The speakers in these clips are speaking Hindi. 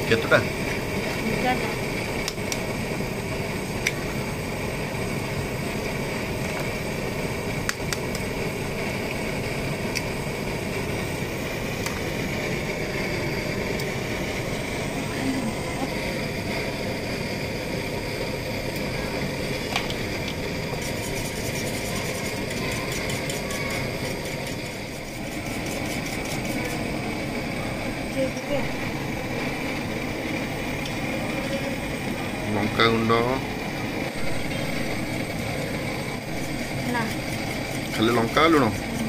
केतटा लंका गुंड ना खाली लंका लुण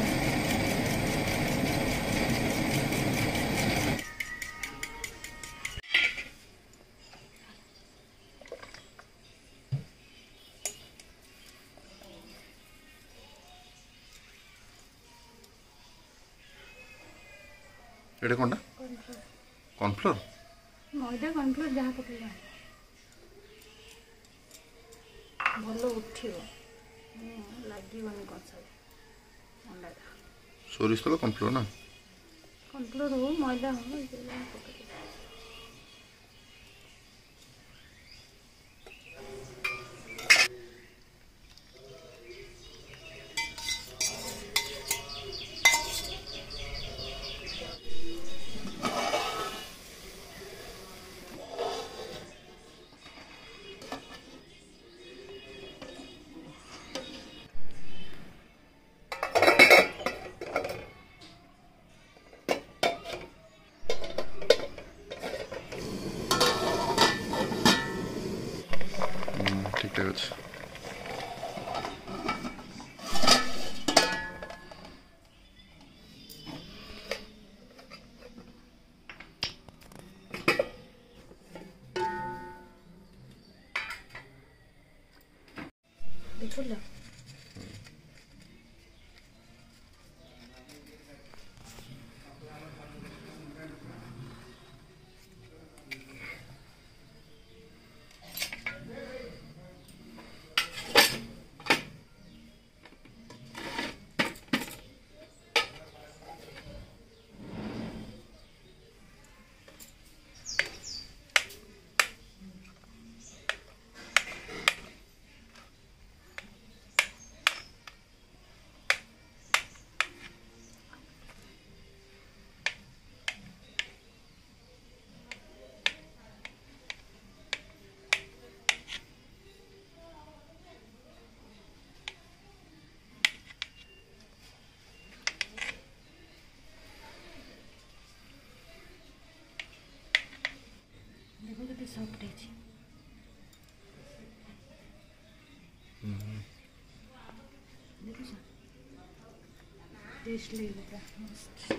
एटा कोनटा कॉर्नफ्लोर मैदा कॉर्नफ्लोर जहाँ पकेगा भल उठियो लगे कसा अंडा सोरिष तेल कॉर्नफ्लोर ना कॉर्नफ्लोर हो मैदा हो पके ठीक ठाक अच्छे देखो ला सॉफ्ट है देखो टेस्ट लगेगा मस्त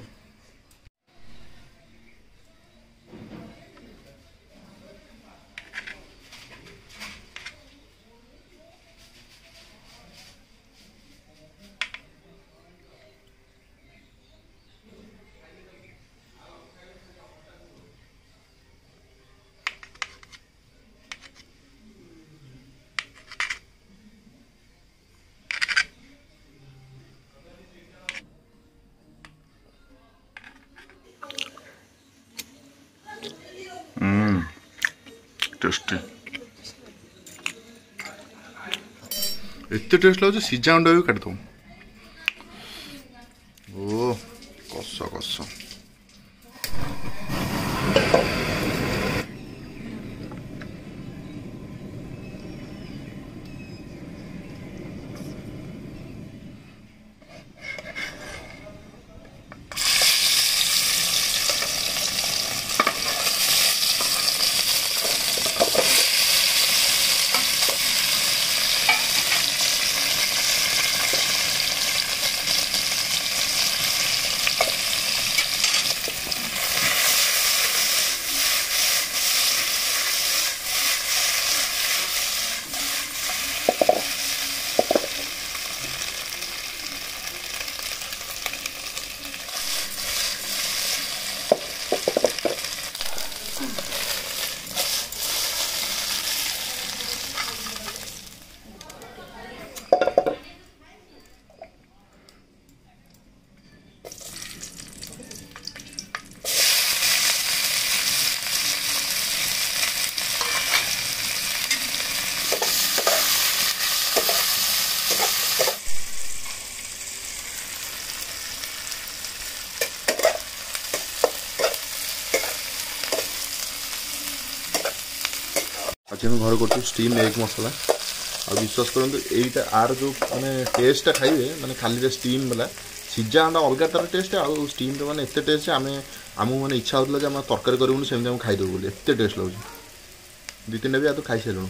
टेस्टी एत टेस्ट लगे सीजा अंडा भी काट दो ओ कस कस आज हम घर कर स्टीम एग मसला आ विश्वास करूँ यहीटा आर जो मैंने टेस्टा खाइबे मैंने खाली स्टीम वाला सीजा अंडा अलग तार टेस्ट आउ स्टीम मैंने एत टेस्ट आम आमको मैंने इच्छा होता है तरकारी करूँ सेमती आम खाईदेव बोली एत टेस्ट लगे दी तीन भी तो खाई सारूँ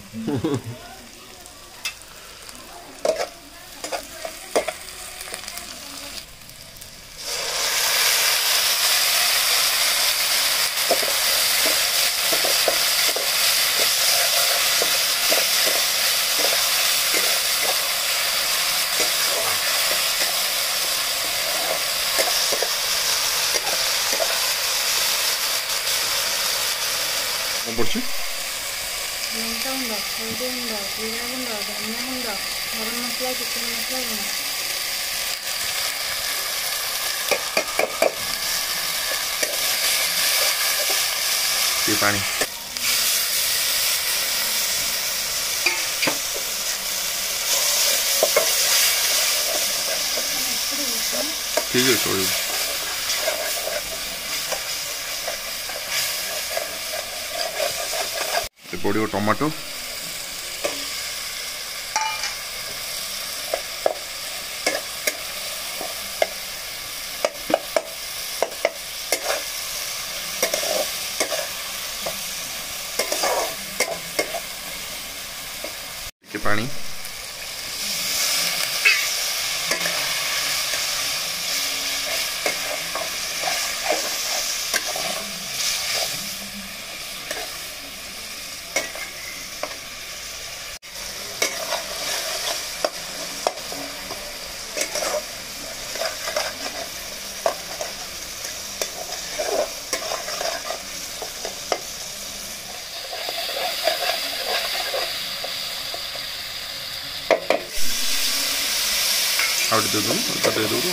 कौन पड़े लंका गुंड हल्दी गुंड जीरा गुंड धनिया गुंड गरम मसला चिकेन मसला गुंड ये पानी ठीक है छोड़ पड़ो टमाटो पानी आउट दे दूँ दे दूँ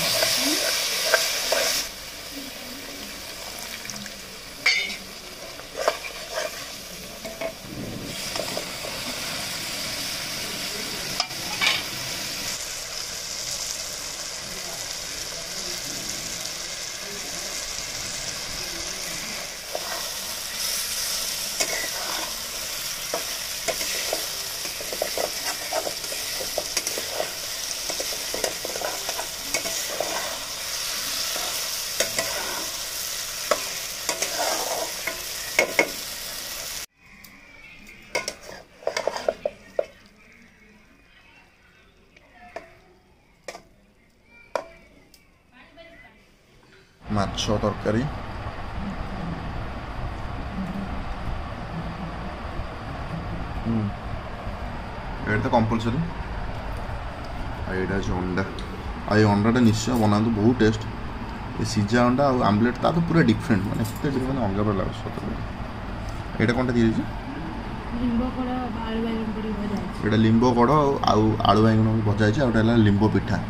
माछ तरकारी ये तो कंपलसरी यहाँ अंडा अंडाटा निश्चय बना बहुत टेस्ट ये सीजा अंडा और आमलेट ता तो पूरा डिफरेंट माने मैंने अलग अलग लगे सत यहाँ कौन दी ये लिंब कड़ आलू बैगन भजा है लिंब पिठा